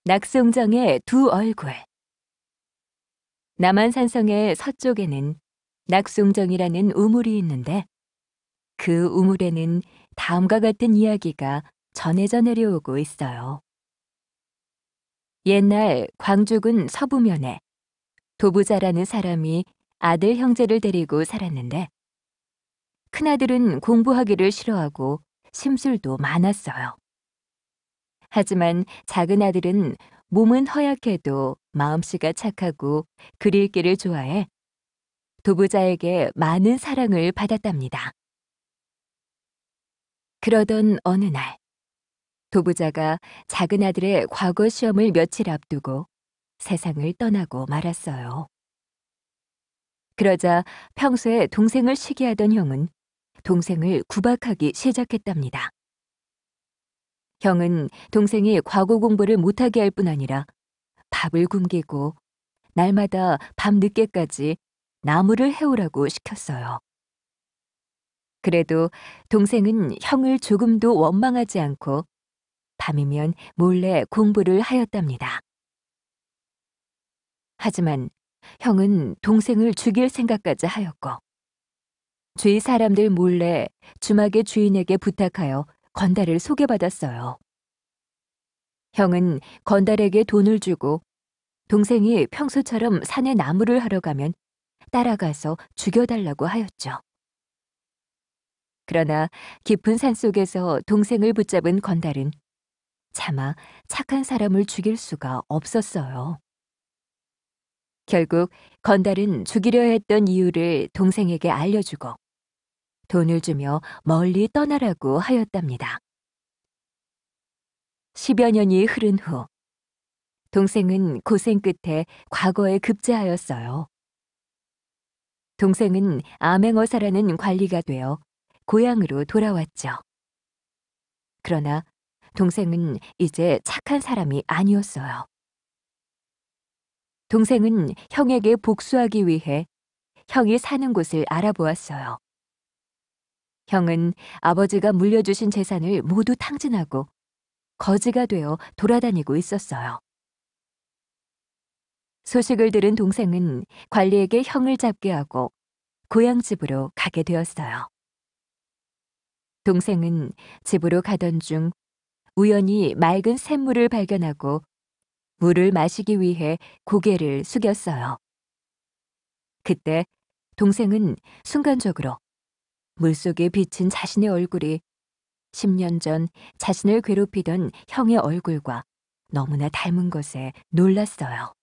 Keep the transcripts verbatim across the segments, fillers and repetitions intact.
낙송정의 두 얼굴. 남한산성의 서쪽에는 낙송정이라는 우물이 있는데 그 우물에는 다음과 같은 이야기가 전해져 내려오고 있어요. 옛날 광주군 서부면에 도부자라는 사람이 아들 형제를 데리고 살았는데 큰아들은 공부하기를 싫어하고 심술도 많았어요. 하지만 작은 아들은 몸은 허약해도 마음씨가 착하고 글 읽기를 좋아해 도부자에게 많은 사랑을 받았답니다. 그러던 어느 날, 도부자가 작은 아들의 과거 시험을 며칠 앞두고 세상을 떠나고 말았어요. 그러자 평소에 동생을 시기하던 형은 동생을 구박하기 시작했답니다. 형은 동생이 과거 공부를 못하게 할 뿐 아니라 밥을 굶기고 날마다 밤 늦게까지 나무를 해오라고 시켰어요. 그래도 동생은 형을 조금도 원망하지 않고 밤이면 몰래 공부를 하였답니다. 하지만 형은 동생을 죽일 생각까지 하였고 주위 사람들 몰래 주막의 주인에게 부탁하여 건달을 소개받았어요. 형은 건달에게 돈을 주고 동생이 평소처럼 산에 나무를 하러 가면 따라가서 죽여달라고 하였죠. 그러나 깊은 산속에서 동생을 붙잡은 건달은 차마 착한 사람을 죽일 수가 없었어요. 결국 건달은 죽이려 했던 이유를 동생에게 알려주고 돈을 주며 멀리 떠나라고 하였답니다. 십여 년이 흐른 후 동생은 고생 끝에 과거에 급제하였어요. 동생은 암행어사라는 관리가 되어 고향으로 돌아왔죠. 그러나 동생은 이제 착한 사람이 아니었어요. 동생은 형에게 복수하기 위해 형이 사는 곳을 알아보았어요. 형은 아버지가 물려주신 재산을 모두 탕진하고 거지가 되어 돌아다니고 있었어요. 소식을 들은 동생은 관리에게 형을 잡게 하고 고향집으로 가게 되었어요. 동생은 집으로 가던 중 우연히 맑은 샘물을 발견하고 물을 마시기 위해 고개를 숙였어요. 그때 동생은 순간적으로 물속에 비친 자신의 얼굴이 십 년 전 자신을 괴롭히던 형의 얼굴과 너무나 닮은 것에 놀랐어요.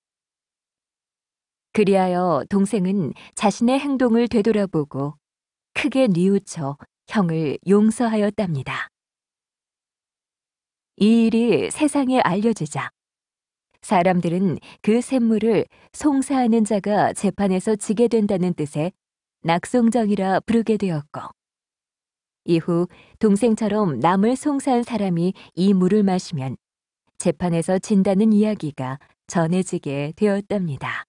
그리하여 동생은 자신의 행동을 되돌아보고 크게 뉘우쳐 형을 용서하였답니다. 이 일이 세상에 알려지자 사람들은 그 샘물을 송사하는 자가 재판에서 지게 된다는 뜻의 낙송정이라 부르게 되었고 이후 동생처럼 남을 송사한 사람이 이 물을 마시면 재판에서 진다는 이야기가 전해지게 되었답니다.